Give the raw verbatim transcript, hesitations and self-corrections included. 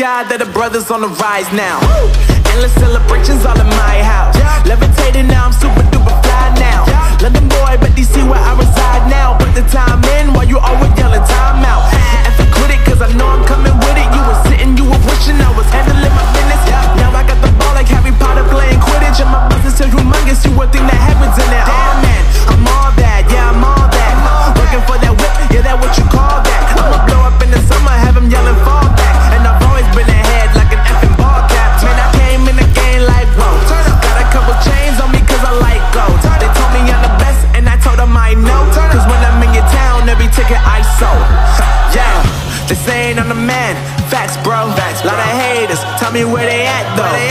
God that the brothers on the rise now. Endless celebrations all in my house. Levitating now, I'm super duper fly now. London boy, but D C where I reside now. Put the time in while you always yelling time out. And for quit it, cause I know I'm coming with it. You were sitting, you were wishing I was handling my business. Now I got the ball like Harry Potter playing Quidditch. And my business is humongous, you would think that happens in there. Oh man, I'm all that, yeah I'm all that. Working for that whip, yeah that what you call that. I'ma blow up in the summer, have them yelling fall back. And I've always been ahead like an effing ball cap. Man, I came in the game like whoa. Got a couple chains on me cause I like gold. They told me I'm the best and I told them I know. Cause when I'm in your town, every ticket I sold. Yeah, they saying I'm the man. Facts bro, lot of haters, tell me where they at though.